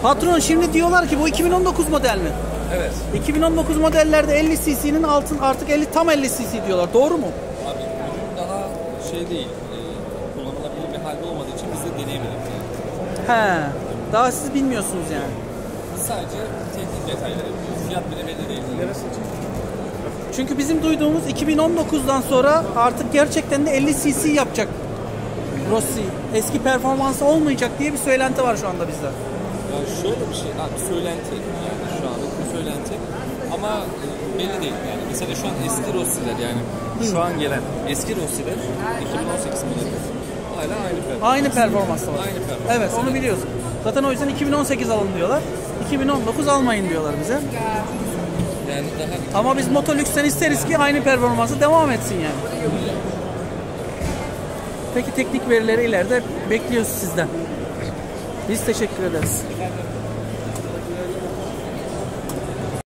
Patron şimdi diyorlar ki bu 2019 model mi? Evet. 2019 modellerde 50 cc'nin altın artık 50 tam 50 cc diyorlar. Doğru mu? Abi ürün daha şey değil. Kullanılabilir bir halde olmadığı için biz de deneyemedik. He. Daha siz bilmiyorsunuz yani. Biz sadece teknik detayları yapıyoruz. Fiyat bile belli değil. Çünkü bizim duyduğumuz 2019'dan sonra artık gerçekten de 50 cc yapacak Rossi. Eski performansı olmayacak diye bir söylenti var şu anda bizde. Yani şöyle bir şey, abi söylenti yani şu anda bu söylenti ama belli değil yani. Mesela şu an eski Rossi'ler yani şu an gelen eski Rossi'ler 2018 modeli hala aynı performans. Aynı performansla var. Aynı performans. Evet, onu biliyoruz. Zaten o yüzden 2018 alın diyorlar. 2019 almayın diyorlar bize. Yani daha Ama biz Motolüks'ten isteriz ki aynı performansı devam etsin yani. Peki teknik verileri ileride bekliyoruz sizden. Biz teşekkür ederiz.